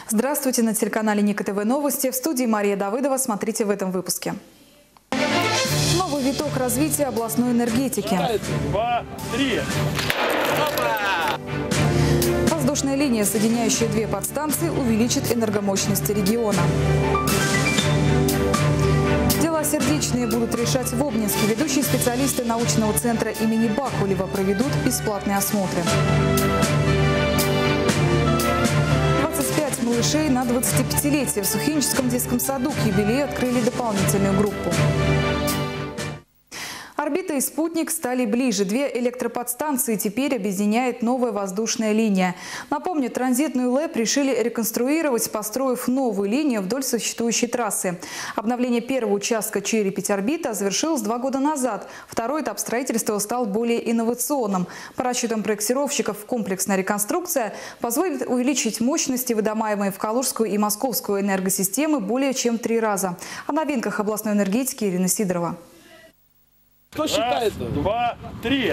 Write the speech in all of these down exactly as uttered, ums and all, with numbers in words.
Здравствуйте, на телеканале Ника ТВ новости. В студии Мария Давыдова. Смотрите в этом выпуске. Новый виток развития областной энергетики. Два, три. Воздушная линия, соединяющая две подстанции, увеличит энергомощности региона. Дела сердечные будут решать в Обнинске. Ведущие специалисты научного центра имени Бакулева проведут бесплатные осмотры. двадцать пять малышей на двадцатипятилетие. В Сухиническом детском саду к юбилею открыли дополнительную группу. Орбита и спутник стали ближе. Две электроподстанции теперь объединяет новая воздушная линия. Напомню, транзитную ЛЭП решили реконструировать, построив новую линию вдоль существующей трассы. Обновление первого участка Чирипить-Орбита завершилось два года назад. Второй этап строительства стал более инновационным. По расчетам проектировщиков, комплексная реконструкция позволит увеличить мощности, выдаваемые в Калужскую и Московскую энергосистемы, более чем в три раза. О новинках областной энергетики Ирина Сидорова. Кто считает? Раз, два, три.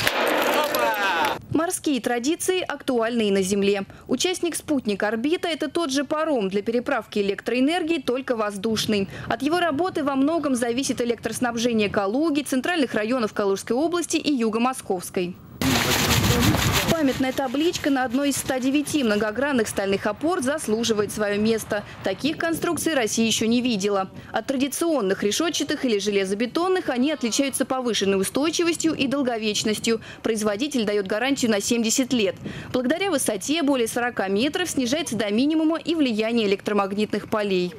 Морские традиции актуальны и на Земле. Участник спутника «Орбита» – это тот же паром для переправки электроэнергии, только воздушный. От его работы во многом зависит электроснабжение Калуги, центральных районов Калужской области и Юго-Московской. Памятная табличка на одной из ста девяти многогранных стальных опор заслуживает свое место. Таких конструкций Россия еще не видела. От традиционных решетчатых или железобетонных они отличаются повышенной устойчивостью и долговечностью. Производитель дает гарантию на семьдесят лет. Благодаря высоте более сорока метров снижается до минимума и влияние электромагнитных полей.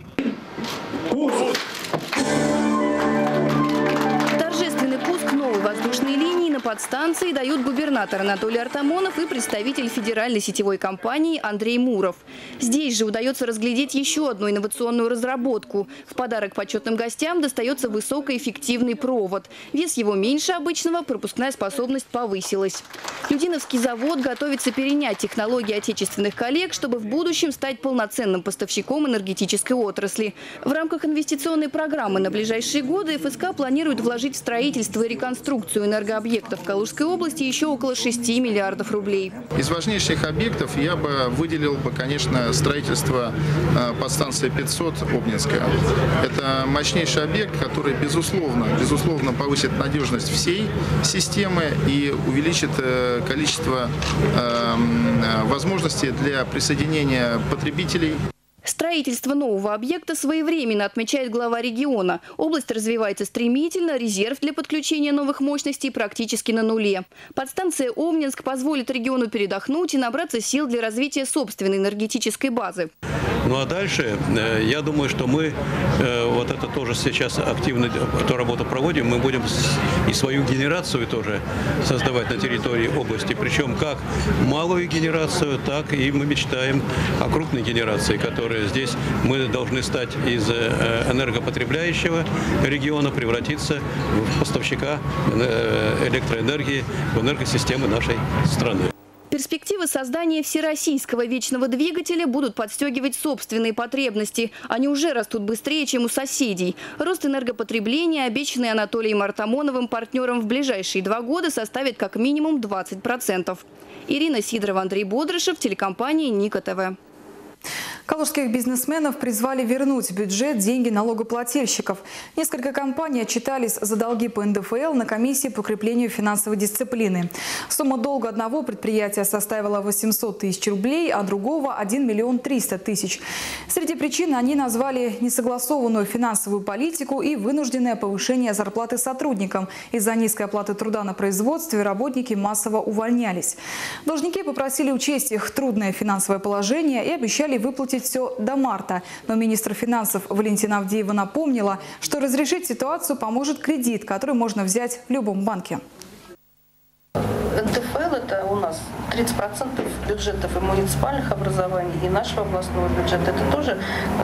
Торжественный пуск новой воздушной линии на подстанции дают губернатор Анатолий Артамонов и представитель федеральной сетевой компании Андрей Муров. Здесь же удается разглядеть еще одну инновационную разработку. В подарок почетным гостям достается высокоэффективный провод. Вес его меньше обычного, пропускная способность повысилась. Людиновский завод готовится перенять технологии отечественных коллег, чтобы в будущем стать полноценным поставщиком энергетической отрасли. В рамках инвестиционной программы на ближайшие годы ФСК планирует вложить в строительство и реконструкцию энергообъектов в Калужской области еще около шести миллиардов рублей. Из важнейших объектов я бы выделил, бы, конечно, строительство подстанции пятьсот Обнинская. Это мощнейший объект, который, безусловно, безусловно повысит надежность всей системы и увеличит количество возможностей для присоединения потребителей. Строительство нового объекта своевременно, отмечает глава региона. Область развивается стремительно, резерв для подключения новых мощностей практически на нуле. Подстанция Обнинск позволит региону передохнуть и набраться сил для развития собственной энергетической базы. Ну а дальше, я думаю, что мы вот это тоже сейчас активно эту работу проводим. Мы будем и свою генерацию тоже создавать на территории области. Причем как малую генерацию, так и мы мечтаем о крупной генерации, которая здесь мы должны стать из энергопотребляющего региона, превратиться в поставщика электроэнергии в энергосистемы нашей страны. Перспективы создания всероссийского вечного двигателя будут подстегивать собственные потребности. Они уже растут быстрее, чем у соседей. Рост энергопотребления, обещанный Анатолием Артамоновым партнером в ближайшие два года, составит как минимум двадцать процентов. Ирина Сидорова, Андрей Бодрышев, телекомпания Ника ТВ. Калужских бизнесменов призвали вернуть в бюджет деньги налогоплательщиков. Несколько компаний отчитались за долги по эн дэ эф эл на комиссии по укреплению финансовой дисциплины. Сумма долга одного предприятия составила восемьсот тысяч рублей, а другого – один миллион триста тысяч. Среди причин они назвали несогласованную финансовую политику и вынужденное повышение зарплаты сотрудникам. Из-за низкой оплаты труда на производстве работники массово увольнялись. Должники попросили учесть их трудное финансовое положение и обещали выплатить все до марта. Но министр финансов Валентина Авдеева напомнила, что разрешить ситуацию поможет кредит, который можно взять в любом банке. эн дэ эф эл – это у нас тридцать процентов бюджетов и муниципальных образований, и нашего областного бюджета. Это тоже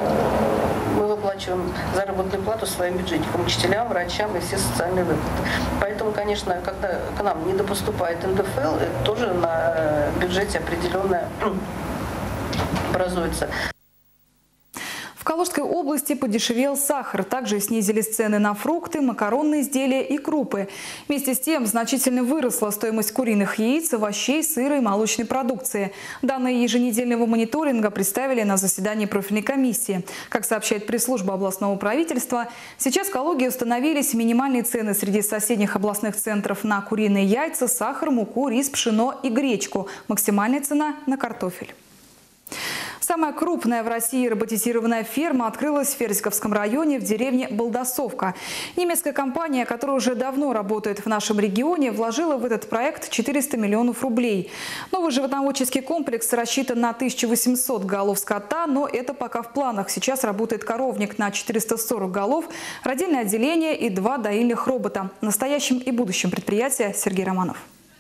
мы выплачиваем заработную плату своим бюджетникам, учителям, врачам и все социальные выплаты. Поэтому, конечно, когда к нам недопоступает эн дэ эф эл, это тоже на бюджете определенное образуется. В Калужской области подешевел сахар. Также снизились цены на фрукты, макаронные изделия и крупы. Вместе с тем значительно выросла стоимость куриных яиц, овощей, сыра и молочной продукции. Данные еженедельного мониторинга представили на заседании профильной комиссии. Как сообщает пресс-служба областного правительства, сейчас в Калуге установились минимальные цены среди соседних областных центров на куриные яйца, сахар, муку, рис, пшено и гречку. Максимальная цена на картофель. Самая крупная в России роботизированная ферма открылась в Ферзиковском районе в деревне Балдасовка. Немецкая компания, которая уже давно работает в нашем регионе, вложила в этот проект четыреста миллионов рублей. Новый животноводческий комплекс рассчитан на тысячу восемьсот голов скота, но это пока в планах. Сейчас работает коровник на четыреста сорок голов, родильное отделение и два доильных робота. Настоящим и будущим предприятия Сергей Романов.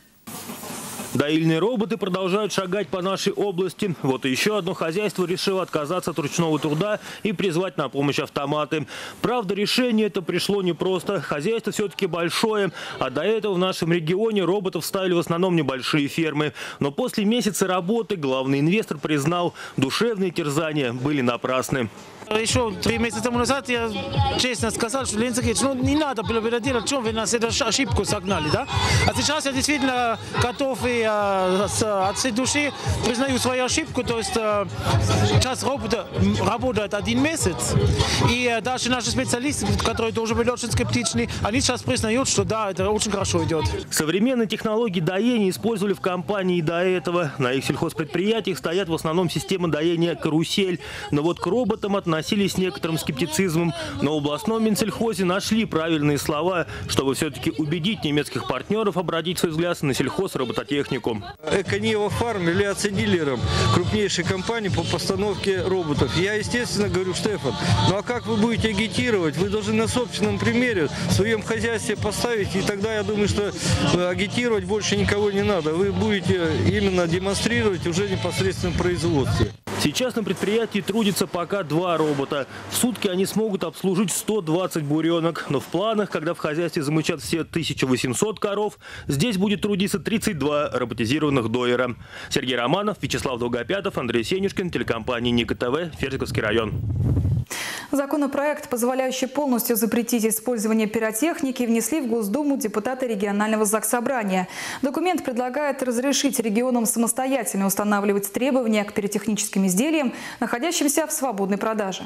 Доильные роботы продолжают шагать по нашей области. Вот и еще одно хозяйство решило отказаться от ручного труда и призвать на помощь автоматы. Правда, решение это пришло непросто. Хозяйство все-таки большое, а до этого в нашем регионе роботов ставили в основном небольшие фермы. Но после месяца работы главный инвестор признал, душевные терзания были напрасны. Еще три месяца тому назад я честно сказал, что Леонид Сергеевич, ну не надо было это делать, что вы нас эту ошибку согнали, да? А сейчас я действительно готов и а, с, от всей души признаю свою ошибку, то есть а, сейчас робот работает один месяц, и а, даже наши специалисты, которые тоже были очень скептичны, они сейчас признают, что да, это очень хорошо идет. Современные технологии доения использовали в компании до этого. На их сельхозпредприятиях стоят в основном системы доения «Карусель», но вот к роботам относятся с некоторым скептицизмом. Но в областном Минсельхозе нашли правильные слова, чтобы все-таки убедить немецких партнеров обратить свой взгляд на сельхозробототехнику. Эконева Фарм является дилером крупнейшей компании по постановке роботов. Я, естественно, говорю, Штефан, ну а как вы будете агитировать? Вы должны на собственном примере в своем хозяйстве поставить, и тогда я думаю, что агитировать больше никого не надо. Вы будете именно демонстрировать уже непосредственно в производстве. Сейчас на предприятии трудится пока два робота. В сутки они смогут обслужить сто двадцать буренок. Но в планах, когда в хозяйстве замычат все тысяча восемьсот коров, здесь будет трудиться тридцать два роботизированных дойера. Сергей Романов, Вячеслав Долгопятов, Андрей Сенюшкин, телекомпания Ника ТВ, Ферзиковский район. Законопроект, позволяющий полностью запретить использование пиротехники, внесли в Госдуму депутаты регионального заксобрания. Документ предлагает разрешить регионам самостоятельно устанавливать требования к пиротехническим изделиям, находящимся в свободной продаже.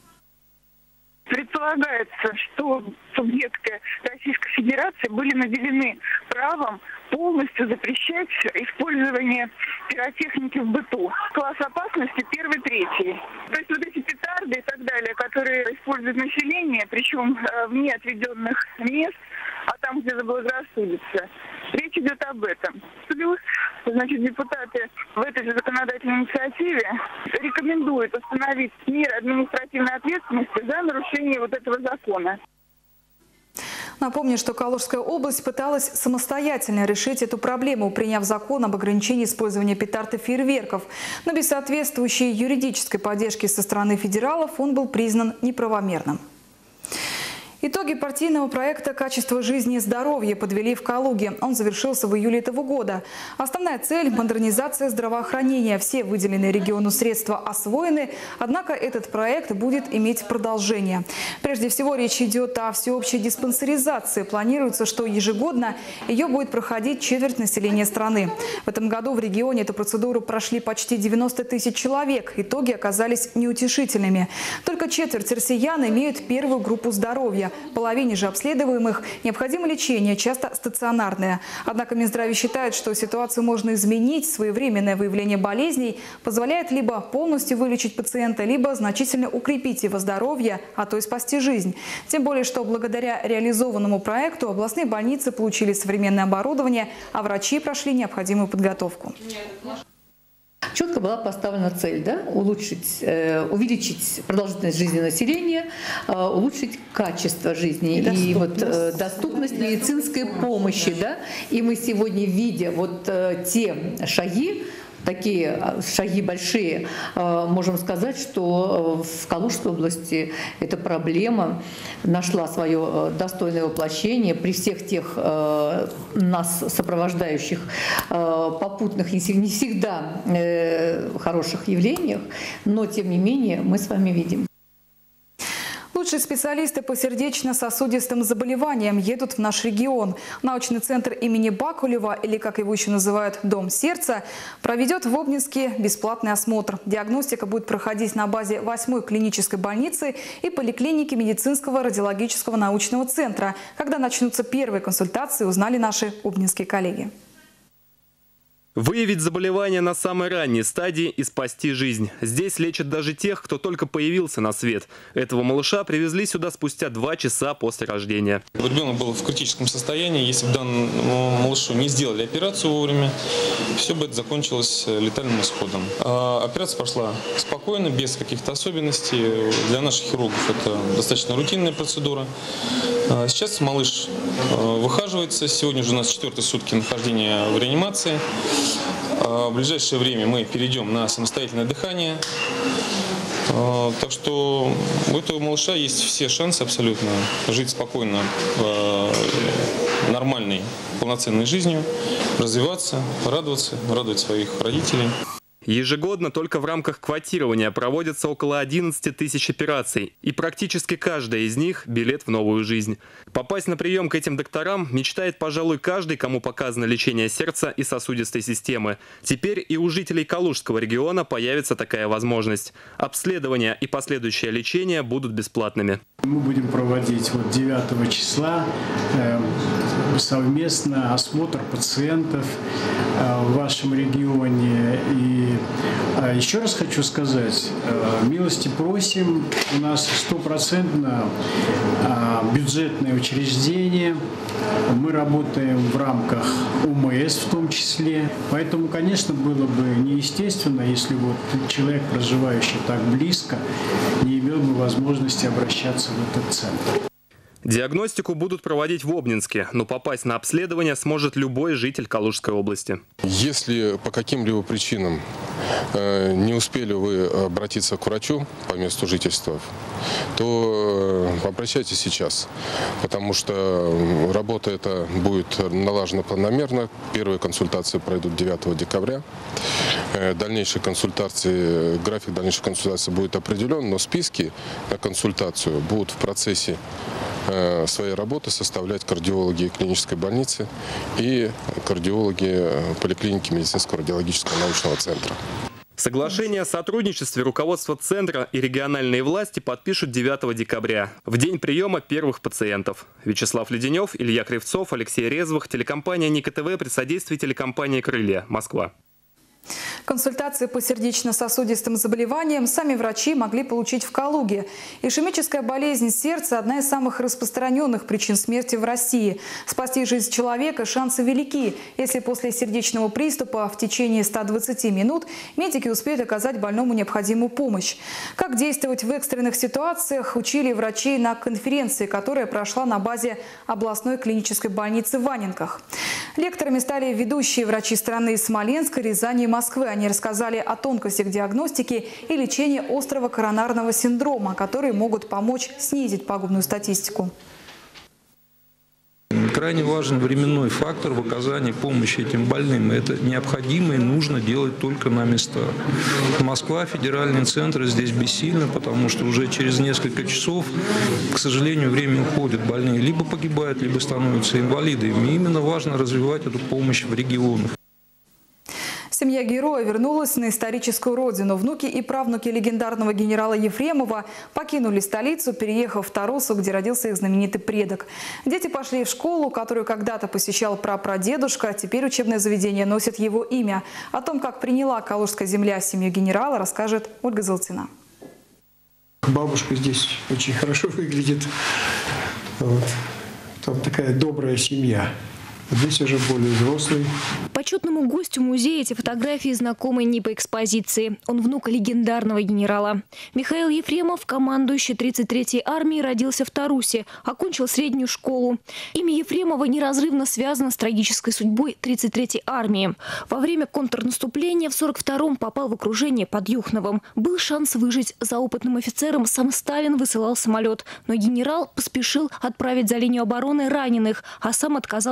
Предполагается, что субъекты Российской Федерации были наделены правом полностью запрещать использование пиротехники в быту. Класс опасности первый, третий. То есть вот эти петарды и так далее, которые использует население, причем вне отведенных мест, а там, где заблагорассудится. Речь идет об этом. Плюс, значит, депутаты в этой же законодательной инициативе рекомендуют установить меры административной ответственности за нарушение вот этого закона. Напомню, что Калужская область пыталась самостоятельно решить эту проблему, приняв закон об ограничении использования петард и фейерверков. Но без соответствующей юридической поддержки со стороны федералов он был признан неправомерным. Итоги партийного проекта «Качество жизни и здоровья» подвели в Калуге. Он завершился в июле этого года. Основная цель – модернизация здравоохранения. Все выделенные региону средства освоены, однако этот проект будет иметь продолжение. Прежде всего, речь идет о всеобщей диспансеризации. Планируется, что ежегодно ее будет проходить четверть населения страны. В этом году в регионе эту процедуру прошли почти девяносто тысяч человек. Итоги оказались неутешительными. Только четверть россиян имеют первую группу здоровья. Половине же обследуемых необходимо лечение, часто стационарное. Однако Минздрав считает, что ситуацию можно изменить. Своевременное выявление болезней позволяет либо полностью вылечить пациента, либо значительно укрепить его здоровье, а то и спасти жизнь. Тем более, что благодаря реализованному проекту областные больницы получили современное оборудование, а врачи прошли необходимую подготовку. Четко была поставлена цель, да, улучшить, э, увеличить продолжительность жизни населения, э, улучшить качество жизни и, и вот, э, доступность медицинской помощи. Да? И мы сегодня, видя вот э, те шаги, такие шаги большие, можем сказать, что в Калужской области эта проблема нашла свое достойное воплощение при всех тех нас сопровождающих попутных, не всегда хороших явлениях, но тем не менее мы с вами видим. Лучшие специалисты по сердечно-сосудистым заболеваниям едут в наш регион. Научный центр имени Бакулева, или как его еще называют «Дом сердца», проведет в Обнинске бесплатный осмотр. Диагностика будет проходить на базе восьмой клинической больницы и поликлиники медицинского радиологического научного центра. Когда начнутся первые консультации, узнали наши обнинские коллеги. Выявить заболевание на самой ранней стадии и спасти жизнь. Здесь лечат даже тех, кто только появился на свет. Этого малыша привезли сюда спустя два часа после рождения. Ребенок был в критическом состоянии. Если бы данному малышу не сделали операцию вовремя, все бы это закончилось летальным исходом. А операция прошла спокойно, без каких-то особенностей. Для наших хирургов это достаточно рутинная процедура. Сейчас малыш выхаживается. Сегодня уже у нас четвертые сутки нахождения в реанимации. В ближайшее время мы перейдем на самостоятельное дыхание. Так что у этого малыша есть все шансы абсолютно жить спокойно, нормальной, полноценной жизнью, развиваться, радоваться, радовать своих родителей. Ежегодно только в рамках квотирования проводятся около одиннадцати тысяч операций. И практически каждая из них – билет в новую жизнь. Попасть на прием к этим докторам мечтает, пожалуй, каждый, кому показано лечение сердца и сосудистой системы. Теперь и у жителей Калужского региона появится такая возможность. Обследование и последующее лечение будут бесплатными. Мы будем проводить вот девятого числа э, совместно осмотр пациентов э, в вашем регионе. И э, еще раз хочу сказать, э, милости просим, у нас стопроцентно э, бюджетное учреждение, мы работаем в рамках ОМС в том числе, поэтому, конечно, было бы неестественно, если вот человек, проживающий так близко, не имел бы возможности обращаться в этот центр. Диагностику будут проводить в Обнинске, но попасть на обследование сможет любой житель Калужской области. Если по каким-либо причинам э, не успели вы обратиться к врачу по месту жительства, то э, обращайтесь сейчас, потому что работа эта будет налажена планомерно. Первые консультации пройдут девятого декабря. Э, дальнейшие консультации, график дальнейших консультаций будет определен, но списки на консультацию будут в процессе своей работы составлять кардиологи клинической больницы и кардиологи поликлиники медицинского радиологического научного центра. Соглашение о сотрудничестве руководство центра и региональные власти подпишут девятого декабря, в день приема первых пациентов. Вячеслав Леденев, Илья Кривцов, Алексей Резвых, телекомпания Ника ТВ при содействии телекомпании «Крылья», Москва. Консультации по сердечно-сосудистым заболеваниям сами врачи могли получить в Калуге. Ишемическая болезнь сердца – одна из самых распространенных причин смерти в России. Спасти жизнь человека шансы велики, если после сердечного приступа в течение ста двадцати минут медики успеют оказать больному необходимую помощь. Как действовать в экстренных ситуациях, учили врачей на конференции, которая прошла на базе областной клинической больницы в Анненках. Лекторами стали ведущие врачи страны из Смоленска, Рязани и Москвы. Они рассказали о тонкостях диагностики и лечения острого коронарного синдрома, которые могут помочь снизить пагубную статистику. Крайне важен временной фактор в оказании помощи этим больным. Это необходимо и нужно делать только на местах. Москва, федеральный центр здесь бессильно, потому что уже через несколько часов, к сожалению, время уходит. Больные либо погибают, либо становятся инвалидами. И именно важно развивать эту помощь в регионах. Семья героя вернулась на историческую родину. Внуки и правнуки легендарного генерала Ефремова покинули столицу, переехав в Тарусу, где родился их знаменитый предок. Дети пошли в школу, которую когда-то посещал прапрадедушка. Теперь учебное заведение носит его имя. О том, как приняла калужская земля семью генерала, расскажет Ольга Золотина. Бабушка здесь очень хорошо выглядит. Вот. Там такая добрая семья. Здесь уже более взрослый. Почетному гостю музея эти фотографии знакомы не по экспозиции. Он внук легендарного генерала. Михаил Ефремов, командующий тридцать третьей армией, родился в Тарусе, окончил среднюю школу. Имя Ефремова неразрывно связано с трагической судьбой тридцать третьей армии. Во время контрнаступления в сорок втором попал в окружение под Юхновым. Был шанс выжить. За опытным офицером сам Сталин высылал самолет. Но генерал поспешил отправить за линию обороны раненых, а сам отказался покидать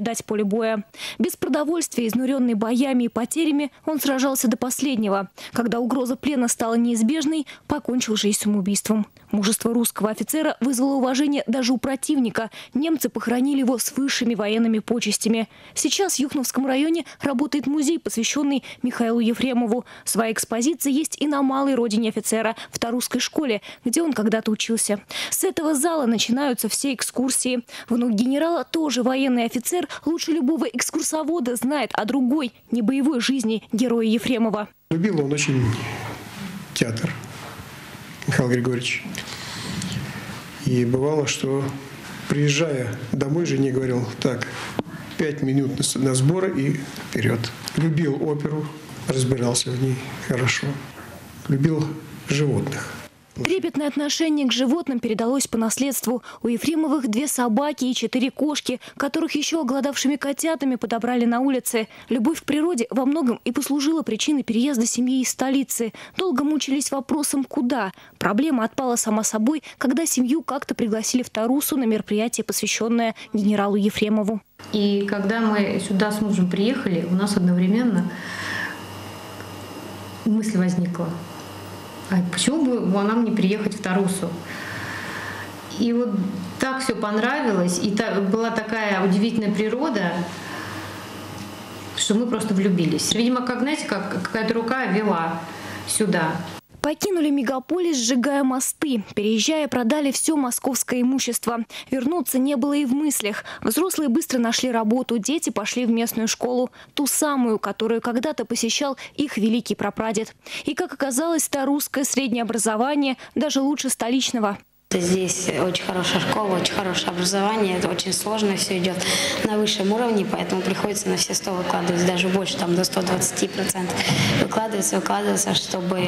покидать поле боя. Без продовольствия, изнуренный боями и потерями, он сражался до последнего. Когда угроза плена стала неизбежной, покончил жизнь самоубийством. Мужество русского офицера вызвало уважение даже у противника. Немцы похоронили его с высшими военными почестями. Сейчас в Юхновском районе работает музей, посвященный Михаилу Ефремову. Своя экспозиция есть и на малой родине офицера, в Тарусской школе, где он когда-то учился. С этого зала начинаются все экскурсии. Внук генерала, тоже военный офицер, лучше любого экскурсовода знает о другой, небоевой жизни героя Ефремова. Любил он очень театр, Михаил Григорьевич. И бывало, что, приезжая домой, жене говорил: так, пять минут на сборы и вперед. Любил оперу, разбирался в ней хорошо. Любил животных. Трепетное отношение к животным передалось по наследству. У Ефремовых две собаки и четыре кошки, которых еще оголодавшими котятами подобрали на улице. Любовь к природе во многом и послужила причиной переезда семьи из столицы. Долго мучились вопросом «куда?». Проблема отпала сама собой, когда семью как-то пригласили в Тарусу на мероприятие, посвященное генералу Ефремову. И когда мы сюда с мужем приехали, у нас одновременно мысль возникла: а почему бы нам не приехать в Тарусу? И вот так все понравилось, и та, была такая удивительная природа, что мы просто влюбились. Видимо, как, знаете, как какая-то рука вела сюда. Покинули мегаполис, сжигая мосты. Переезжая, продали все московское имущество. Вернуться не было и в мыслях. Взрослые быстро нашли работу, дети пошли в местную школу. Ту самую, которую когда-то посещал их великий прапрадед. И, как оказалось, тарусское среднее образование даже лучше столичного. Здесь очень хорошая школа, очень хорошее образование. Это очень сложно, все идет на высшем уровне, поэтому приходится на все сто выкладывать, даже больше, там до ста двадцати процентов выкладываться, выкладываться, чтобы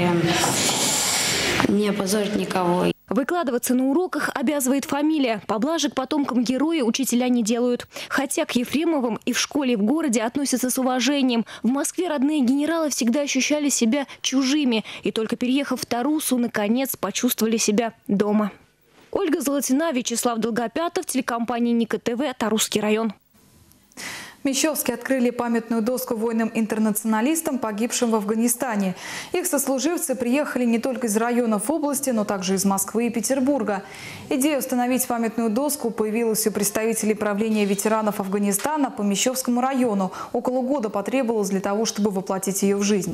не опозорить никого. Выкладываться на уроках обязывает фамилия. Поблажек потомкам героя учителя не делают. Хотя к Ефремовым и в школе, и в городе относятся с уважением. В Москве родные генералы всегда ощущали себя чужими. И только переехав в Тарусу, наконец почувствовали себя дома. Ольга Золотина, Вячеслав Долгопятов, телекомпания Ника ТВ, Тарусский район. В Мещовске открыли памятную доску воинам-интернационалистам, погибшим в Афганистане. Их сослуживцы приехали не только из районов области, но также из Москвы и Петербурга. Идея установить памятную доску появилась у представителей правления ветеранов Афганистана по Мещовскому району. Около года потребовалось для того, чтобы воплотить ее в жизнь.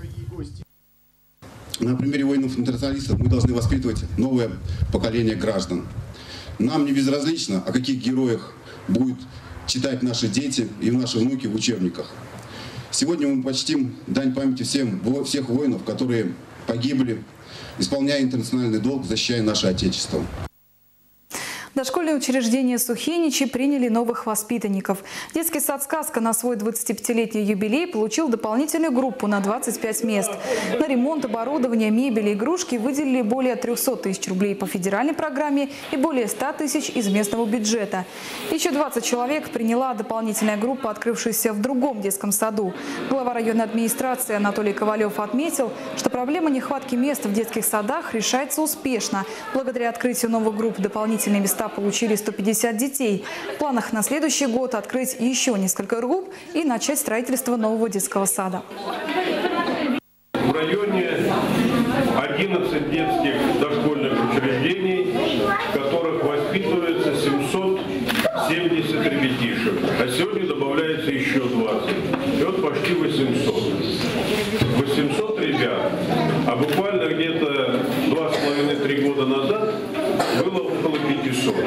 На примере воинов-интернационалистов мы должны воспитывать новое поколение граждан. Нам не безразлично, о каких героях будут читать наши дети и наши внуки в учебниках. Сегодня мы почтим дань памяти всем, всех воинов, которые погибли, исполняя интернациональный долг, защищая наше Отечество. Дошкольные учреждения Сухиничи приняли новых воспитанников. Детский сад «Сказка» на свой двадцатипятилетний юбилей получил дополнительную группу на двадцать пять мест. На ремонт, оборудование, мебель и игрушки выделили более трёхсот тысяч рублей по федеральной программе и более ста тысяч из местного бюджета. Еще двадцать человек приняла дополнительная группа, открывшаяся в другом детском саду. Глава районной администрации Анатолий Ковалев отметил, что проблема нехватки мест в детских садах решается успешно. Благодаря открытию новых групп дополнительные места получили сто пятьдесят детей. В планах на следующий год открыть еще несколько групп и начать строительство нового детского сада. В районе одиннадцать детских дошкольных учреждений, в которых воспитывается семьсот семьдесят ребятишек. А сегодня добавляется еще двадцать. И вот почти восемьсот. восемьсот ребят. А буквально где-то два с половиной-три года назад было около пятисот.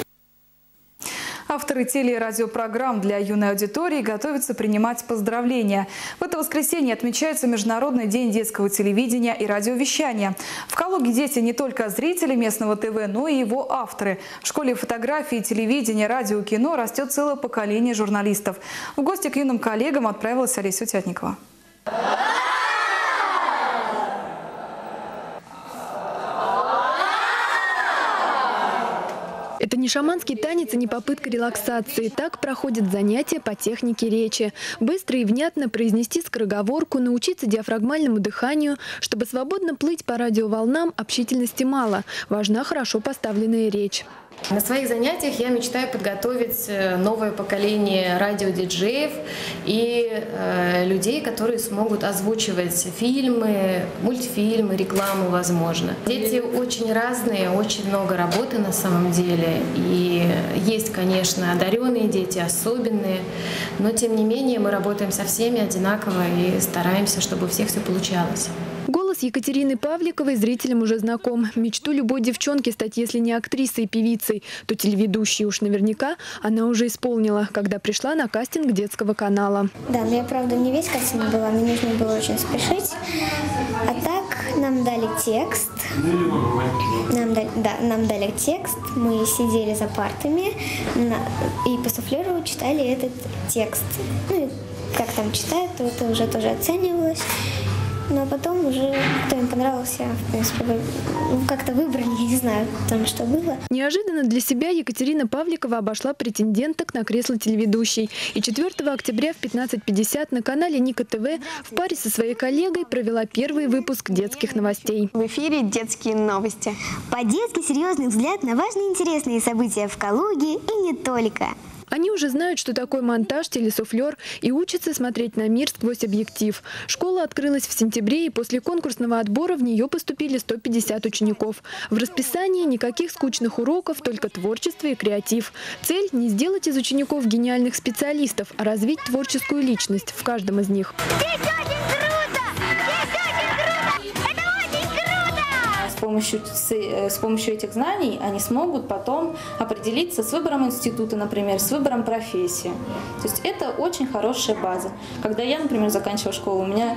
Авторы теле- и радиопрограмм для юной аудитории готовятся принимать поздравления. В это воскресенье отмечается Международный день детского телевидения и радиовещания. В Калуге дети не только зрители местного ТВ, но и его авторы. В школе фотографии, телевидения, радио и кино растет целое поколение журналистов. В гости к юным коллегам отправилась Олеся Утятникова. Это не шаманский танец и не попытка релаксации. Так проходят занятия по технике речи. Быстро и внятно произнести скороговорку, научиться диафрагмальному дыханию. Чтобы свободно плыть по радиоволнам, общительности мало. Важна хорошо поставленная речь. На своих занятиях я мечтаю подготовить новое поколение радиодиджеев и э, людей, которые смогут озвучивать фильмы, мультфильмы, рекламу, возможно. Дети очень разные, очень много работы на самом деле. И есть, конечно, одаренные дети, особенные, но тем не менее мы работаем со всеми одинаково и стараемся, чтобы у всех все получалось. Голос Екатерины Павликовой зрителям уже знаком. Мечту любой девчонки стать, если не актрисой и певицей, то телеведущей уж наверняка она уже исполнила, когда пришла на кастинг детского канала. Да, но я, правда, не весь кастинг была, мне нужно было очень спешить. А так нам дали текст. Нам дали, да, нам дали текст, мы сидели за партами и по суфлеру читали этот текст. Ну и как там читают, то это уже тоже оценивалось. Но потом уже, кто им понравился, в принципе, как-то выбрали, я не знаю, там что было. Неожиданно для себя Екатерина Павликова обошла претенденток на кресло телеведущей. И четвёртого октября в пятнадцать пятьдесят на канале Ника ТВ в паре со своей коллегой провела первый выпуск детских новостей. В эфире детские новости. По-детски серьезный взгляд на важные и интересные события в Калуге и не только. Они уже знают, что такое монтаж, телесуфлер и учатся смотреть на мир сквозь объектив. Школа открылась в сентябре, и после конкурсного отбора в нее поступили сто пятьдесят учеников. В расписании никаких скучных уроков, только творчество и креатив. Цель – не сделать из учеников гениальных специалистов, а развить творческую личность в каждом из них. С помощью, с помощью этих знаний они смогут потом определиться с выбором института, например, с выбором профессии. То есть это очень хорошая база. Когда я, например, заканчивала школу, у меня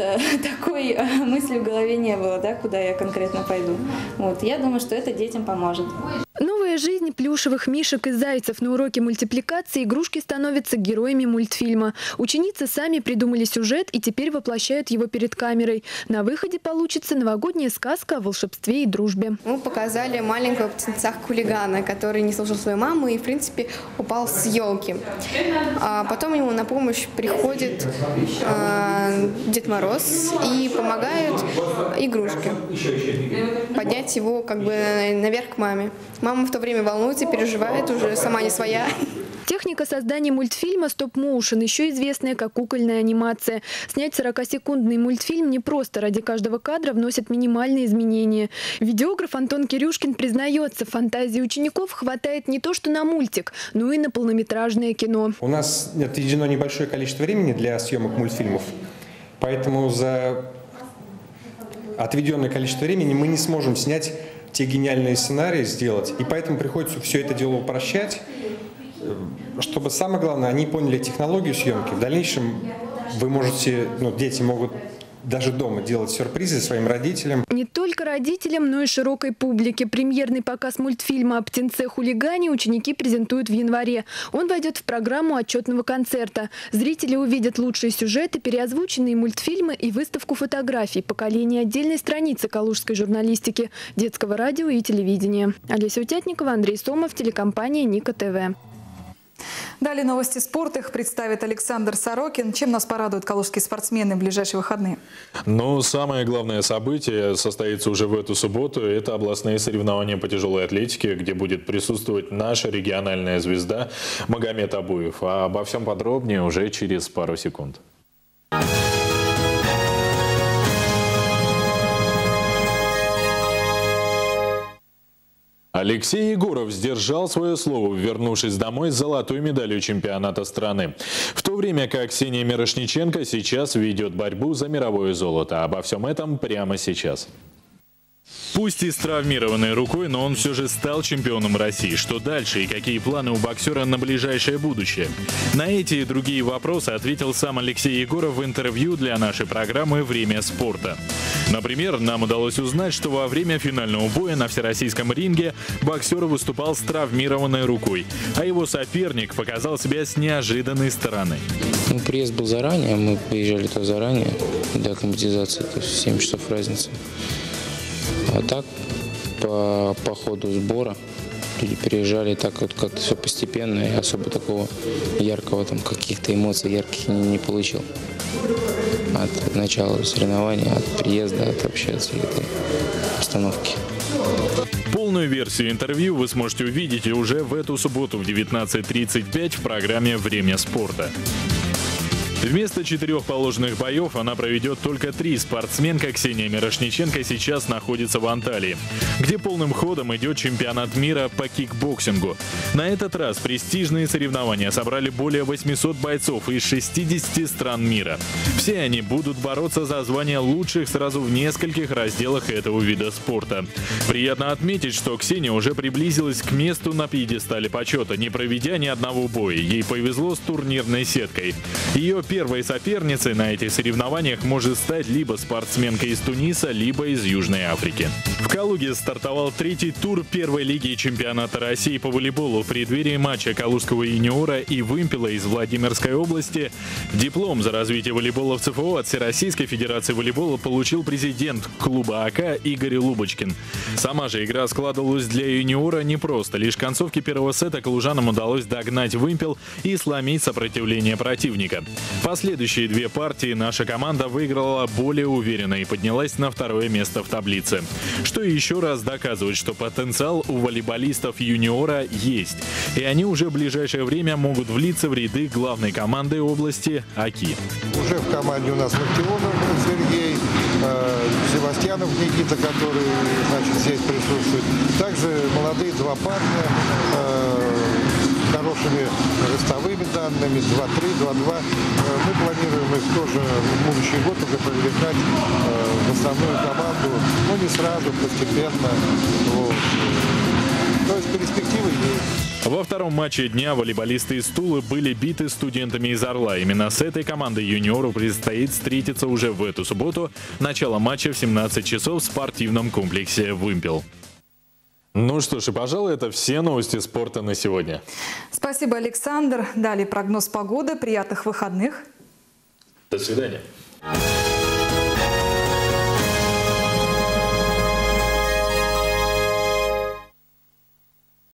такой мысли в голове не было, да, куда я конкретно пойду. Вот. Я думаю, что это детям поможет. Новая жизнь плюшевых мишек и зайцев. На уроке мультипликации игрушки становятся героями мультфильма. Ученицы сами придумали сюжет и теперь воплощают его перед камерой. На выходе получится новогодняя сказка о волшебстве и дружбе. Мы показали маленького птенца-хулигана, который не слушал свою маму и, в принципе, упал с елки. А потом ему на помощь приходит э, Дед Мороз и помогают игрушки поднять его как бы наверх к маме. Мама в то время волнуется, переживает, уже сама не своя. Техника создания мультфильма стоп-моушен, еще известная как кукольная анимация. Снять сорокасекундный мультфильм непросто. Ради каждого кадра вносят минимальные изменения. Видеограф Антон Кирюшкин признается, фантазии учеников хватает не то что на мультик, но и на полнометражное кино. У нас отведено небольшое количество времени для съемок мультфильмов, поэтому за отведенное количество времени мы не сможем снять те гениальные сценарии сделать, и поэтому приходится все это дело упрощать, чтобы, самое главное, они поняли технологию съемки. В дальнейшем вы можете, ну, дети могут даже дома делать сюрпризы своим родителям. Не только родителям, но и широкой публике. Премьерный показ мультфильма о птенце-хулигане ученики презентуют в январе. Он войдет в программу отчетного концерта. Зрители увидят лучшие сюжеты, переозвученные мультфильмы и выставку фотографий, поколение отдельной страницы калужской журналистики, детского радио и телевидения. Олеся Утятникова, Андрей Сомов, телекомпания Ника ТВ. Далее новости спорта. Их представит Александр Сорокин. Чем нас порадуют калужские спортсмены в ближайшие выходные? Ну, самое главное событие состоится уже в эту субботу. Это областные соревнования по тяжелой атлетике, где будет присутствовать наша региональная звезда Магомед Абуев. А обо всем подробнее уже через пару секунд. Алексей Егоров сдержал свое слово, вернувшись домой с золотой медалью чемпионата страны. В то время как Ксения Мирошниченко сейчас ведет борьбу за мировое золото. Обо всем этом прямо сейчас. Пусть и с травмированной рукой, но он все же стал чемпионом России. Что дальше и какие планы у боксера на ближайшее будущее? На эти и другие вопросы ответил сам Алексей Егоров в интервью для нашей программы «Время спорта». Например, нам удалось узнать, что во время финального боя на всероссийском ринге боксер выступал с травмированной рукой, а его соперник показал себя с неожиданной стороны. Ну, приезд был заранее, мы приезжали туда заранее для акклиматизации, то есть семь часов разницы. А так, по, по ходу сбора люди переезжали так вот как-то все постепенно, и особо такого яркого, там, каких-то эмоций ярких не, не получил. От начала соревнования, от приезда, от вообще от всей этой обстановки. Полную версию интервью вы сможете увидеть уже в эту субботу в девятнадцать тридцать пять в программе «Время спорта». Вместо четырех положенных боев она проведет только три. Спортсменка Ксения Мирошниченко сейчас находится в Анталии, где полным ходом идет чемпионат мира по кикбоксингу. На этот раз престижные соревнования собрали более восьмисот бойцов из шестидесяти стран мира. Все они будут бороться за звание лучших сразу в нескольких разделах этого вида спорта. Приятно отметить, что Ксения уже приблизилась к месту на пьедестале почета, не проведя ни одного боя. Ей повезло с турнирной сеткой. Ее первой соперницей на этих соревнованиях может стать либо спортсменка из Туниса, либо из Южной Африки. В Калуге стартовал третий тур первой лиги чемпионата России по волейболу. В преддверии матча калужского юниора и вымпела из Владимирской области диплом за развитие волейбола в ЦФО от Всероссийской Федерации волейбола получил президент клуба АК Игорь Лубочкин. Сама же игра складывалась для юниора непросто. Лишь к концовке первого сета калужанам удалось догнать вымпел и сломить сопротивление противника. Последующие две партии наша команда выиграла более уверенно и поднялась на второе место в таблице. Что еще раз доказывает, что потенциал у волейболистов юниора есть. И они уже в ближайшее время могут влиться в ряды главной команды области АКИ. Уже в команде у нас Локтионов Сергей, э, Севастьянов Никита, который, значит, здесь присутствует. Также молодые два парня, э, хорошими ростовыми данными, два-три, два-два. Мы планируем их тоже в будущий год уже привлекать в основную команду, но не сразу, постепенно. Вот. То есть перспективы есть. Во втором матче дня волейболисты из Тулы были биты студентами из Орла. Именно с этой командой юниору предстоит встретиться уже в эту субботу. Начало матча в семнадцать часов в спортивном комплексе «Вымпел». Ну что ж, и, пожалуй, это все новости спорта на сегодня. Спасибо, Александр. Далее прогноз погоды. Приятных выходных. До свидания.